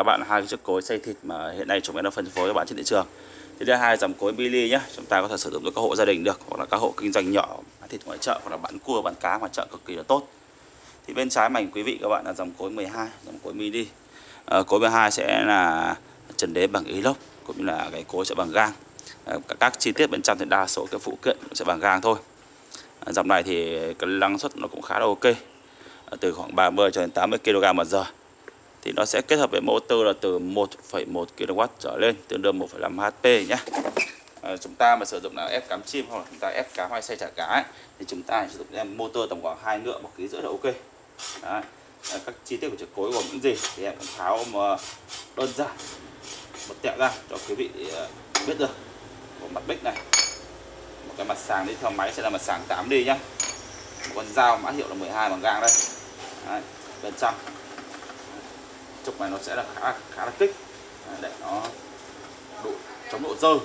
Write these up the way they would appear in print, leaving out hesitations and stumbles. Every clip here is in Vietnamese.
các bạn hai cái chiếc cối xay thịt mà hiện nay chúng em đang phân phối cho bạn trên thị trường. Thì đây là hai dòng cối mini nhé, chúng ta có thể sử dụng cho các hộ gia đình được, hoặc là các hộ kinh doanh nhỏ bán thịt ngoài chợ, hoặc là bán cua bán cá ngoài chợ cực kỳ là tốt. Thì bên trái mảnh quý vị các bạn là dòng cối 12, dòng cối mini. Cối 12 sẽ là trần đế bằng inox, cũng như là cái cối sẽ bằng gang. Các chi tiết bên trong thì đa số cái phụ kiện sẽ bằng gang thôi. Dòng này thì cái năng suất nó cũng khá là ok, từ khoảng 30 cho đến 80 kg/h. Thì nó sẽ kết hợp với motor là từ 1,1 kW trở lên, tương đương 1,5 HP nhé. Chúng ta mà sử dụng là ép cám chim hoặc là chúng ta ép cá hay xay chả cá ấy, thì chúng ta sử dụng motor tầm khoảng 2 ngựa 1,5 kg là ok. Đấy. Các chi tiết của chiếc cối gồm những gì thì em cũng tháo đơn giản một tẹo ra cho quý vị biết được. Một mặt bích này, một cái mặt sàng đi theo máy sẽ là mặt sàng 8D nhá, một con dao mã hiệu là 12 bằng gang đây. Đấy. Bên trong trục này nó sẽ là khá là kích để nó chống độ dơ.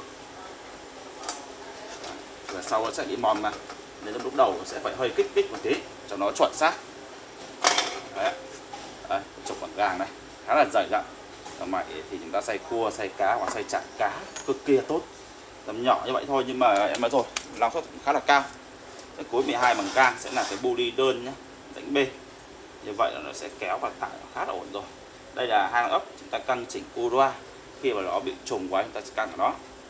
Và sau nó sẽ bị mòn mà, nên lúc đầu nó sẽ phải hơi kích một tí cho nó chuẩn xác. Đấy. Đấy, trục bằng gang này khá là dày dặn. Tầm này thì chúng ta xay cua, xay cá hoặc xay chả cá cực kỳ là tốt. Tầm nhỏ như vậy thôi nhưng mà em nói rồi, năng suất cũng khá là cao. Cái cối 12 bằng gang sẽ là cái buli đơn nhé, rãnh B. Như vậy là nó sẽ kéo và tải khá là ổn rồi. Đây là hang ốc, chúng ta căng chỉnh cua loa. Khi mà nó bị trùng quá chúng ta sẽ căng ở nó.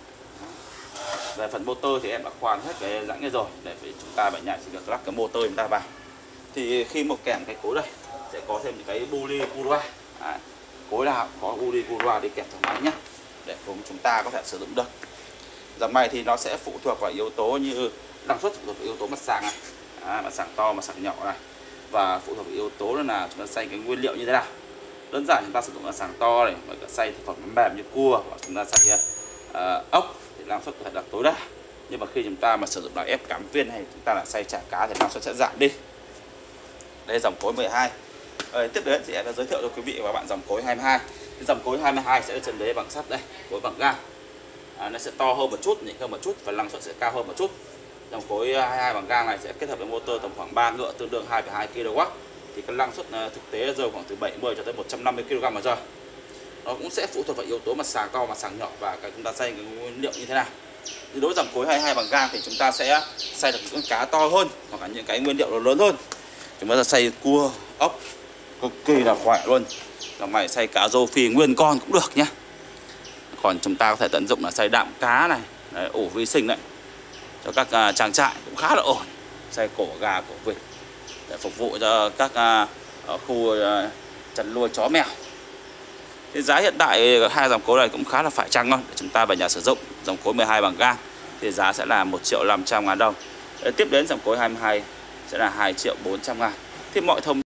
Về phần motor thì em đã khoan hết cái rãnh này rồi, để chúng ta ở nhà chỉ được lắp cái motor chúng ta vào. Thì khi một kèm cái cối đây sẽ có thêm những cái buli cua loa. Cối nào có buli cua loa đi kèm thằng máy nhé, để chúng ta có thể sử dụng được. Dòng này thì nó sẽ phụ thuộc vào yếu tố như năng suất, phụ thuộc vào yếu tố mặt sàng này, mặt sàng to, mặt sàng nhỏ này, và phụ thuộc vào yếu tố là chúng ta xay cái nguyên liệu như thế nào. Đơn giản chúng ta sử dụng mặt sàng to này, và cả xay thực phẩm mềm như cua, hoặc chúng ta xay ốc thì năng suất có thể đạt tối đa. Nhưng mà khi chúng ta mà sử dụng là ép cám viên hay chúng ta là xay chả cá thì năng suất sẽ giảm đi. Đây là dòng cối 12. Tiếp đến thì em sẽ giới thiệu cho quý vị và các bạn dòng cối 22. Dòng cối 22 sẽ là trần đế bằng sắt đây, cối bằng gang. Nó sẽ to hơn một chút, nhỉnh hơn một chút và năng suất sẽ cao hơn một chút. Dòng cối 22 bằng gang này sẽ kết hợp với motor tầm khoảng 3 ngựa tương đương 2,2 kW. Thì cái năng suất thực tế rơi khoảng từ 70 cho tới 150 kg/h. Nó cũng sẽ phụ thuộc vào yếu tố mặt sàng to, mặt sàng nhỏ và chúng ta xay cái nguyên liệu như thế nào. Thì đối với dòng cối 22 bằng gang thì chúng ta sẽ xay được những con cá to hơn, hoặc là những cái nguyên liệu nó lớn hơn. Chúng ta xay cua, ốc cực kỳ là khỏe luôn. Dòng này xay cá rô phi nguyên con cũng được nhé. Còn chúng ta có thể tận dụng là xay đạm cá này, đấy, ủ vi sinh đấy, cho các trang trại cũng khá là ổn. Xay cổ gà, cổ vịt để phục vụ cho các khu chăn nuôi chó mèo. Thì giá hiện tại hai dòng cối này cũng khá là phải chăng thôi để chúng ta về nhà sử dụng. Dòng cối 12 bằng gang thì giá sẽ là 1.500.000 đồng. Tiếp đến dòng cối 22 sẽ là 2.400.000. Thì mọi thông